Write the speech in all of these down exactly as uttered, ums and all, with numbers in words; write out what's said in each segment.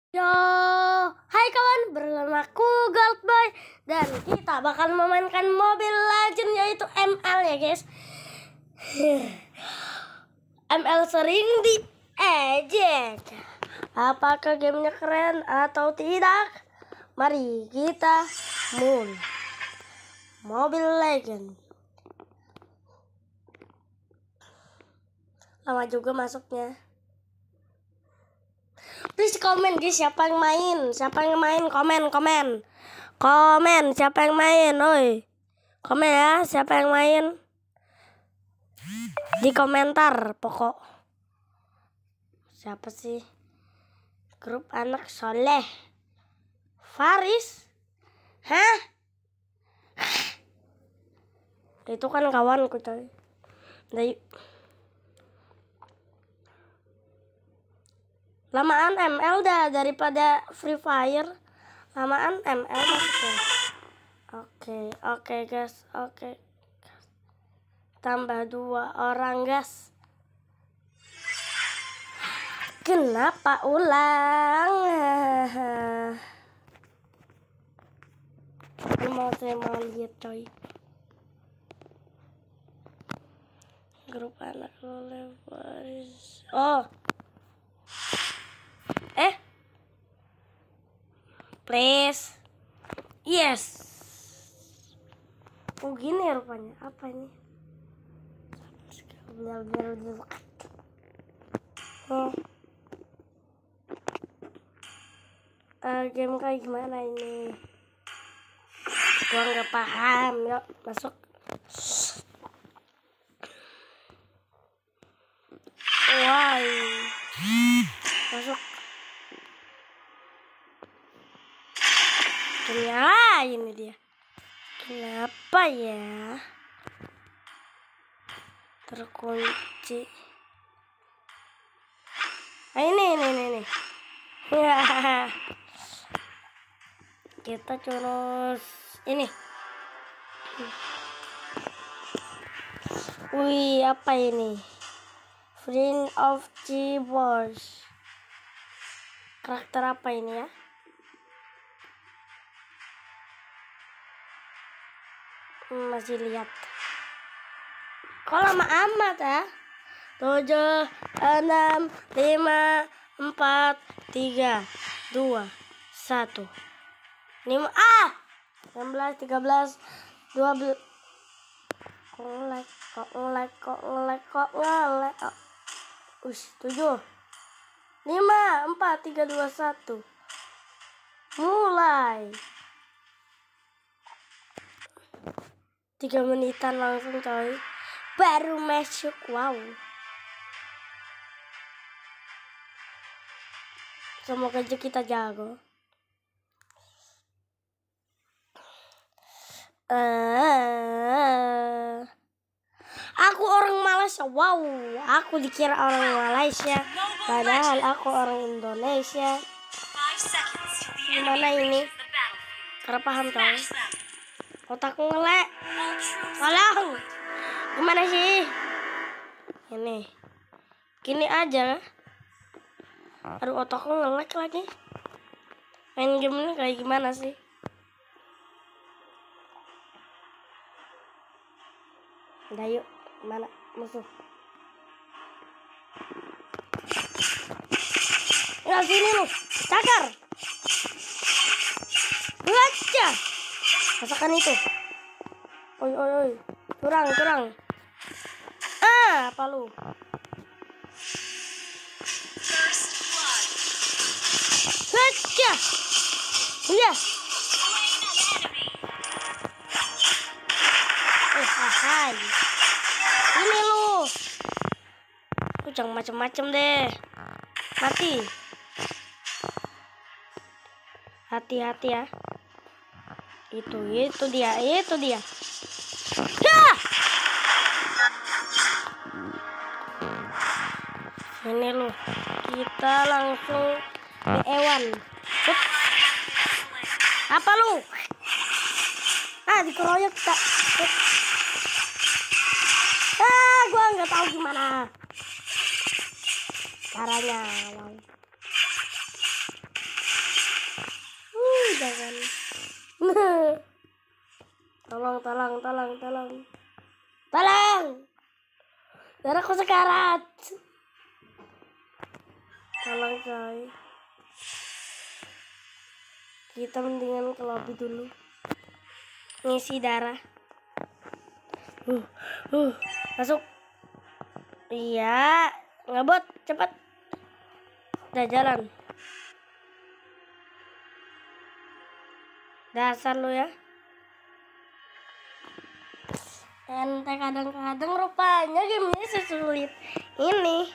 Yo, hai kawan, bersama aku Goldboy dan kita bakal memainkan Mobile Legends yaitu M L ya guys. M L sering diejek. Apakah gamenya keren atau tidak? Mari kita mulai Mobile Legends. Lama juga masuknya. Please komen guys, siapa yang main? Siapa yang main? Komen, komen. Komen, siapa yang main? Oi. Komen ya, siapa yang main? Di komentar pokok. Siapa sih? Grup anak soleh. Faris? Hah? Itu kan kawanku coy. Udah yuk. Lamaan M L dah daripada Free Fire. Lamaan M L masuknya. Oke, oke guys, oke. Tambah dua orang guys. Kenapa ulang? Mau saya mau lihat coy. Grup anak soleh Faris. Oh. Eh, please, yes. Oh gini ya rupanya. Apa ini? Oh, uh, game kayak gimana ini? Gua nggak paham. Yuk masuk. Why? Masuk. Ya, ini dia. Kenapa ya? Terkunci. Ah, ini, ini, ini, ini. Ya. Kita terus ini. Wih, apa ini? Friend of Keyboards. Karakter apa ini ya? Masih lihat. Kok lama amat ya? Tujuh, enam, lima, empat, tiga, dua, satu. Lima, ah! enam belas, tiga belas, dua belas. Kok ngelag, kok ngelag, kok ngelag, kok ngelag. Oh. Ush, tujuh. Lima, empat, tiga, dua, satu. Mulai. Tiga menitan langsung coy. Baru masuk. Wow. Semoga aja kita jago. Uh, aku orang Malaysia. Wow. Aku dikira orang Malaysia. Padahal aku orang Indonesia. Gimana ini? Karena paham tau. Otakku ngelek. Tolong. Gimana sih? Ini. Gini aja. Aduh, otakku ngelek lagi. Main game ini kayak gimana sih? Udah yuk. Mana musuh? Ya sini lu. Cakar. Baca. Masakan itu. Oi oi oi. Curang, curang. Ah, apa lu? Baca. Iya. Eh, hai. Ini lu. Lu jangan macem-macem deh. Mati. Hati-hati ya. Itu, itu dia, itu dia. Ya! Ini loh, kita langsung di ewan. Hup. Apa lu? Ah, dikeroyok kita. Hup. Ah, gua nggak tahu gimana caranya. jangan. Tolong, tolong, tolong, tolong. Tolong. Darahku sekarat. Tolong coy. Kita mendingan ke lobby dulu. Ngisi darah. Uh, uh, masuk. Iya, ngebot, cepat. Udah jalan. Dasar lu ya. Ente kadang-kadang rupanya gamenya sesulit ini.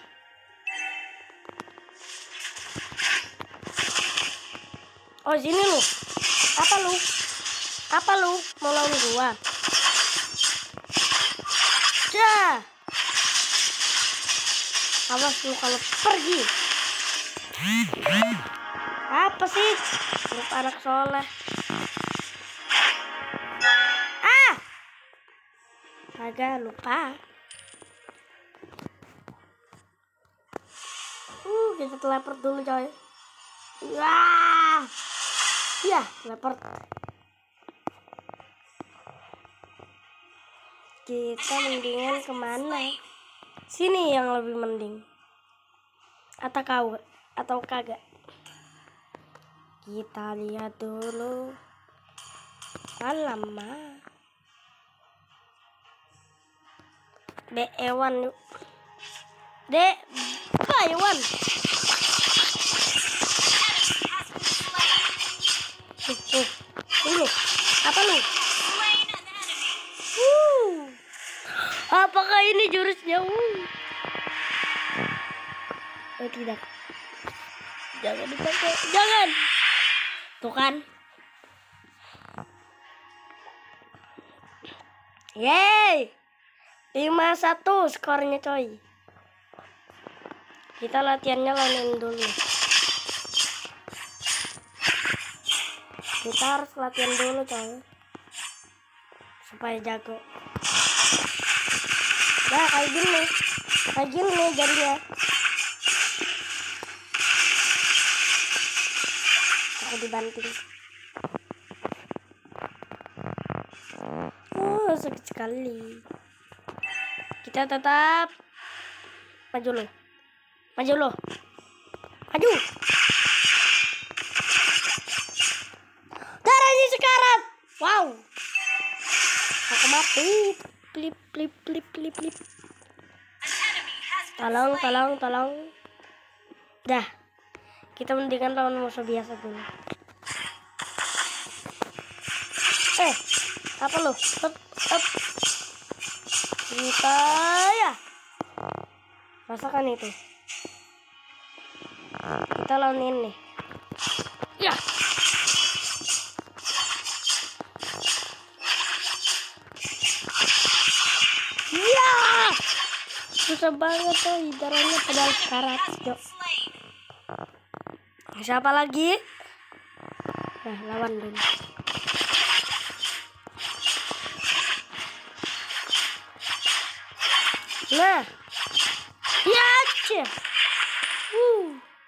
Oh sini lu. Apa lu? Apa lu? Mau lawan gua? Dah. Awas lu kalau pergi. Apa sih? Grup anak soleh. Ah! Agak lupa. Uh, kita teleport dulu coy. Wah! Iya, teleport. Kita mendingan kemana? Sini yang lebih mending. Atau kau atau kagak? Kita lihat dulu. Alamak. B E one yuk. D B E one. Uh, uh, tunggu. Apa lu? Uh. Apakah ini jurusnya? Uh. Oh tidak. Jangan dipakai. Jangan. Tuh kan. Yeay. lima satu skornya coy. Kita latihannya lawan dulu. Kita harus latihan dulu coy. Supaya jago. Nah kayak gini. Kayak gini jadinya. Aku dibanting. Oh sakit sekali. Kita tetap maju loh. Maju loh. Maju. Darahnya sekarat. Wow. Aku mati. Plip plip plip plip plip. Tolong, tolong, tolong. Dah. Kita mendingan lawan musuh biasa dulu. Eh, apa lo? Up, up. Kita ya. Rasakan itu. Kita lawan ini. Ya. Ya. Susah banget tuh, darahnya pedal sekarat. Yuk. Siapa lagi? Nah, lawan dulu. Nah. Ya, cie. Uh.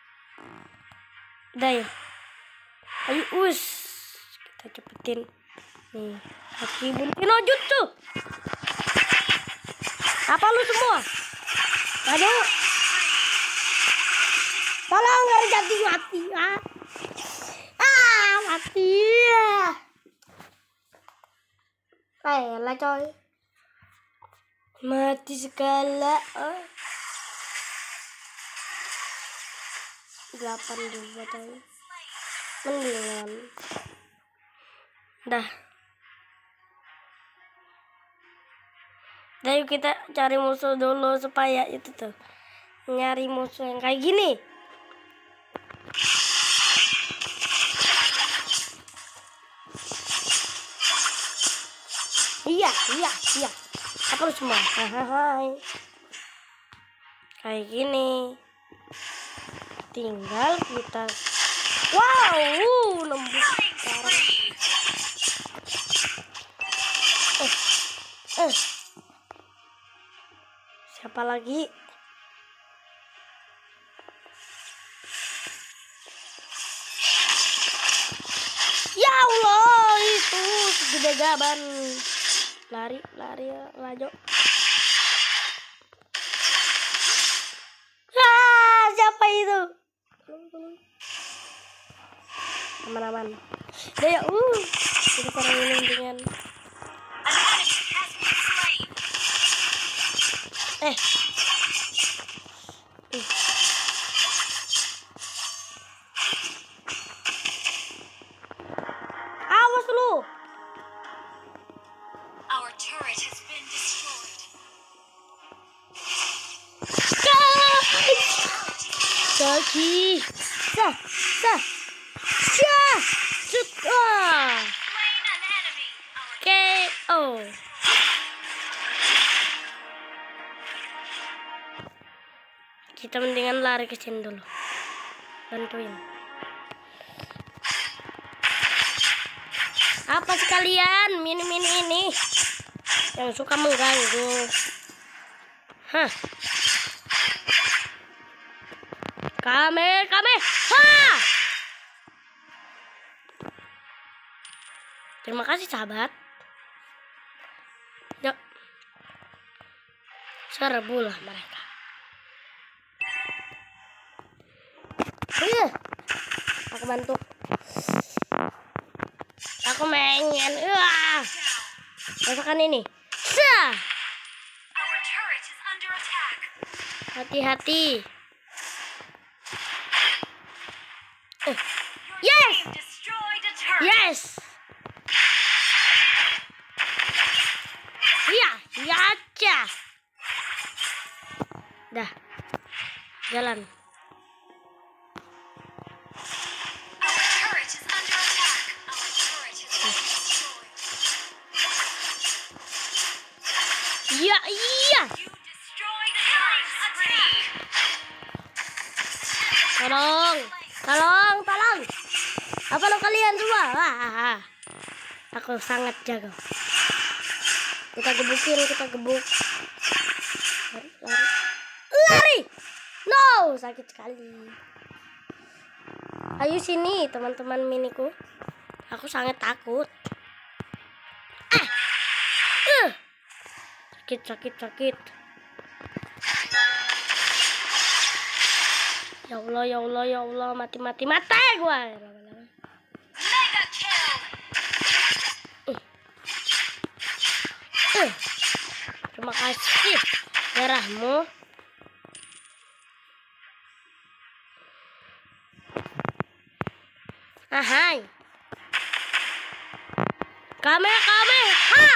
Udah ya. Ayo us. Kita cepetin. Nih, Haki bunti no jutsu. Apa lu semua? Aduh. Tolong gak jadi mati. Ah, ah mati. Ayolah coy. Mati segala. Oh. delapan dua coy. Mendingan. Dah. Dah yuk kita cari musuh dulu supaya itu tuh. Nyari musuh yang kayak gini. Iya, iya, iya. Apa lu semua? Hai. Kayak gini. Tinggal kita. Wow, uh, nembus sekarang. Eh, eh. Siapa lagi? Begaban. Lari, lari, laju. Ah, siapa itu? Aman-aman. Ayo, uh, kita serang ini dengan. Eh. Uh. Awas lu. Our turret has been destroyed. Kaki. Sah, sah. Syah. Shoot. Ah. Slain an enemy. Our K O. Kita mendingan lari ke sini dulu. Bantuin. Apa sekalian mini-mini ini yang suka mengganggu? Hah? Kame, kame. Ha! Terima kasih sahabat. Yuk. Serbulah mereka. Iya. Aku bantu. Aku pengen. Wah. Rasakan ini. Sah. Our turret is under attack. Hati-hati. Oh. Your Yes. team destroyed a turret. Yes. Iya, iya aja. Dah. Jalan. Our turret is under attack. Our turret has been destroyed. Iya, iya. You destroyed a turret. Tolong. Tolong, tolong. Apa lo kalian semua? Wah. Aku sangat jago. Kita gebukin, kita gebuk. Lari, lari. Lari. No, sakit sekali. Ayo sini, teman-teman miniku. Aku sangat takut. Ah. Uh. Sakit, sakit, sakit. Ya Allah, ya Allah, ya Allah, mati, mati, mati gua. Mega kill. Uh. Uh. Terima kasih darahmu. Ahai. Kame, kame, ha.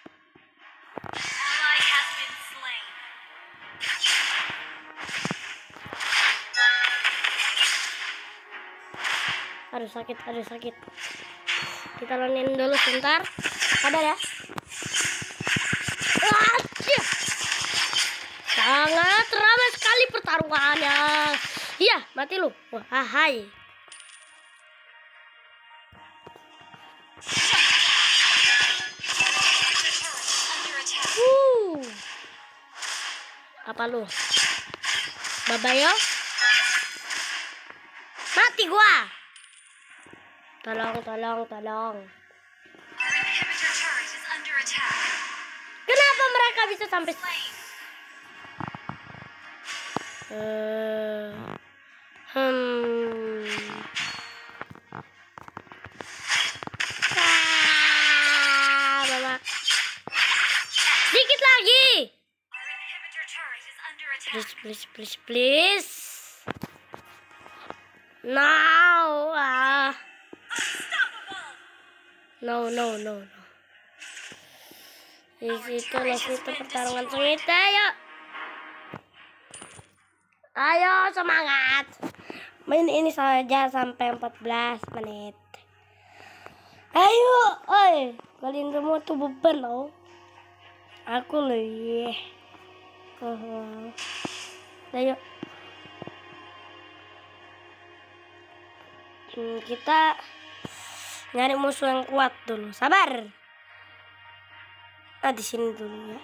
Ally has been slain. Aduh sakit, aduh sakit. Kita lonin dulu sebentar. Sabar ya. Aja. Sangat ramai sekali pertarungannya. Iya, mati lu. Wah, hai. Under attack. Uh. Apa lu? Babayo? Mati gua. Tolong, tolong, tolong. Our inhibitor turret is under attack. Kenapa mereka bisa sampai Slain. Eh, hmm. Ah, mama. Dikit lagi. Our inhibitor turret is under attack. Please, please, please, please. No. Ah. Unstoppable. No, no, no, no. Di situ loh, situ pertarungan sengit. Ayo. Ayo semangat. Main ini saja sampai empat belas menit. Ayo, oi. Kalian semua tuh beban loh. Aku loh, iya. Uh, ayo. Hmm, kita nyari musuh yang kuat dulu. Sabar. Nah, di sini dulu ya.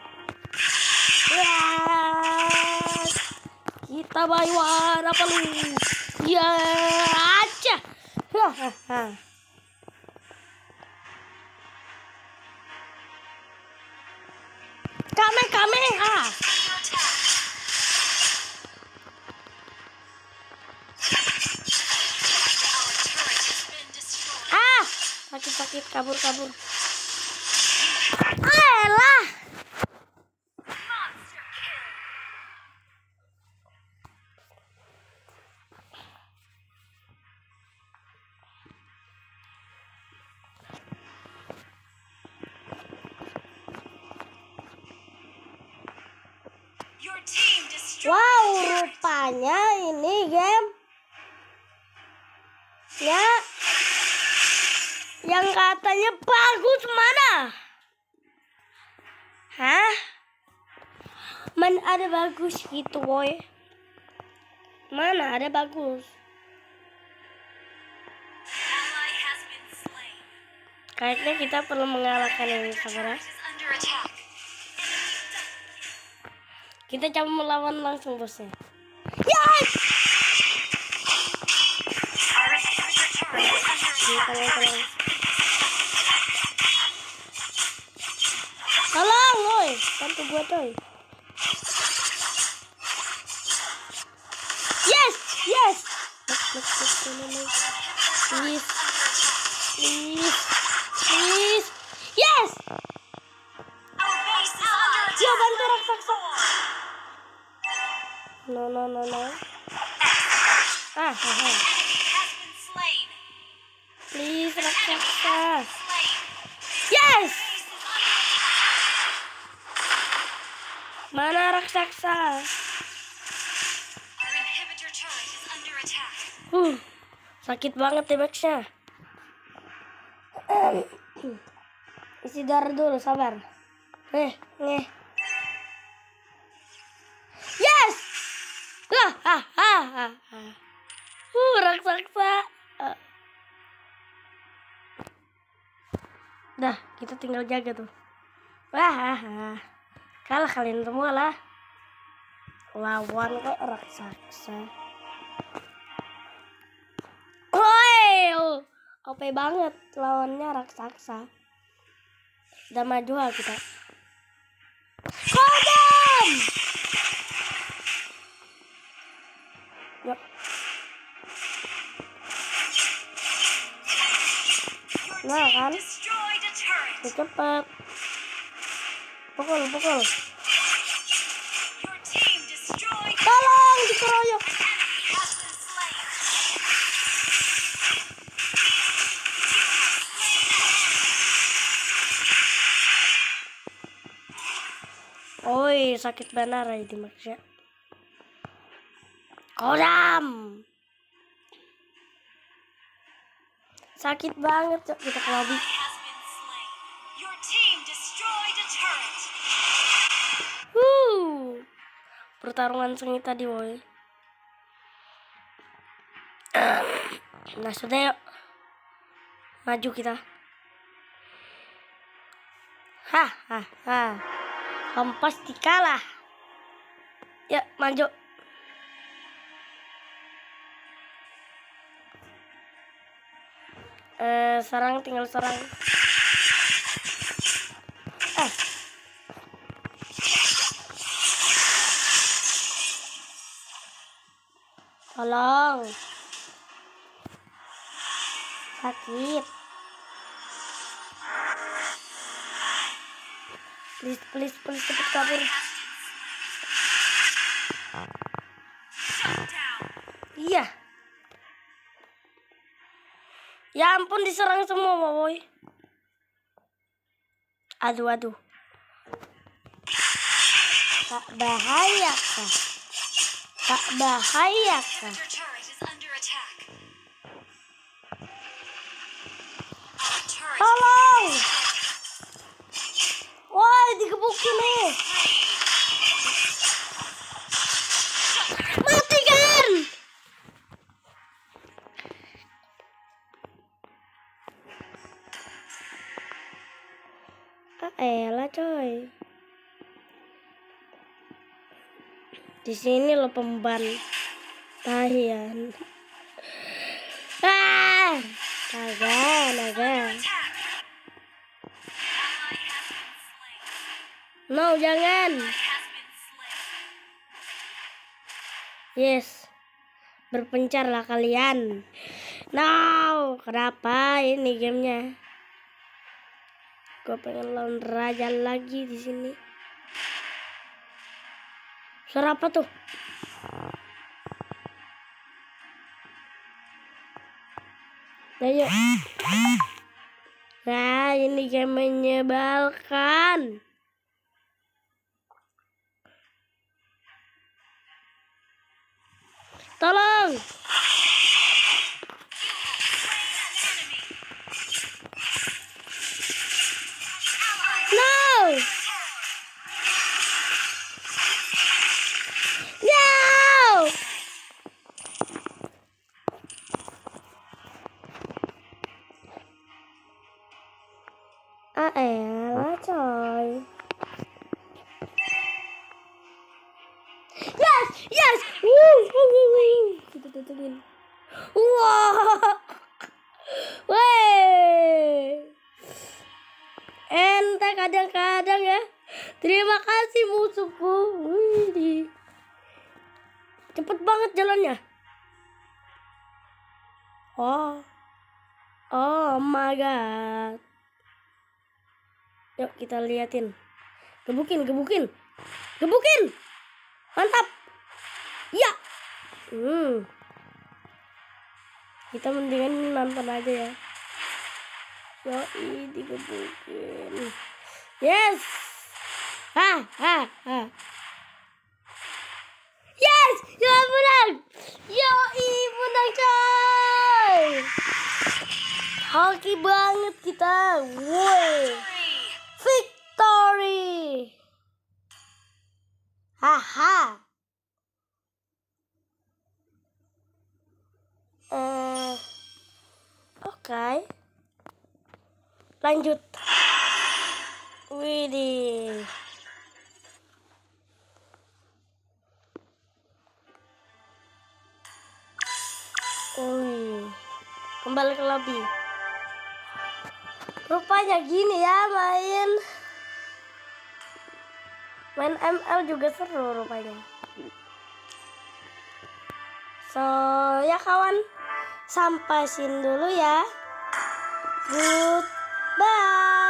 Wah, kita bayar apa lu? Ya aja. Hahaha. sakit, kabur, kabur. Ayolah. Your team destroyed Wow, a turret. rupanya ini game ya yang katanya bagus mana? Hah? Mana ada bagus gitu, boy? Mana ada bagus? Ally has been slain. Kayaknya kita perlu mengalahkan ini, saudara. Turret is under attack. Kita coba melawan langsung bosnya. Yes! Our inhibitor turret is under Ini attack. tolong, tolong. Tolong, woi. Bantu gua, coy. Yes! Yes! Look, look, look, look, look. Please. Please. Please. Yes! Our base is under attack. Yo, bantu raksasa. No, no, no, no. Ah, ah, ah. Enemy has been slain. Please, Enemy raksasa. has been slain. Yes! Base is under attack. Mana raksasa? Our inhibitor turret is under attack. Huh, sakit banget damage-nya. Isi darah dulu, sabar. Eh, nih. Yes! Lah, ha, ha, ha, ha. Uh, raksasa. Uh. Dah, kita tinggal jaga tuh. Wah, ha, ha. Kalah kalian semua lah. Lawan kok raksasa. Woi, O P banget lawannya raksasa. Udah maju lah kita. Kodam! Yuk, Your nah team kan, destroyed a turret. udah cepet. Pukul, pukul. Your team destroyed. Tolong dikeroyok. An enemy has been slain. Oi, sakit benar ya di maksudnya. Kodam. Sakit banget cok kita ke lobby. Has been slain. Your team destroyed a turret. Huh. Pertarungan sengit tadi, woi. Nah, sudah yuk. Maju kita. Hah, hah, hah. Kamu pasti kalah. Ya, maju. Eh, serang, tinggal serang. Eh. Tolong. Sakit. Please, please, please, cepet kabur. Shut down. Iya. Ya ampun, diserang semua, boy. Aduh, aduh. Kak bahaya kah? Kak bahaya kah? Inhibitor turret is under attack. Our turret Tolong! Woi, digebukin nih. Mati kan? Ah, elah coy. Di sini lo pemban tahian. Ah, naga, naga. attack. Ally has been slain. No, jangan. Has been slain. Yes, berpencarlah kalian. No, kenapa ini gamenya? Gue pengen lawan raja lagi di sini. Suara apa tuh? Ayo. Nah, ini game menyebalkan. Tolong. No. No. Ah, elah coy. Yes, yes. Woo, woo, woo, woo. Kita tutupin. Wow. Wey. Ente kadang-kadang ya. Terima kasih musuhku. Wih. Cepet banget jalannya. Oh. Oh my god. Yuk kita liatin. Gebukin, gebukin. Gebukin. Mantap. Ya. Hmm. Kita mendingan nonton aja ya. Yoi, digebukin. Yes. Ha, ha, ha. Yes, ya menang. Yoi, menang coy. Hoki banget kita. Woi. Victory. Haha. Eh, oke. Okay. Lanjut. Widih. Wih. Kembali ke lobby. Rupanya gini ya main. Main M L juga seru rupanya. So, ya kawan. Sampai sini dulu ya. Goodbye.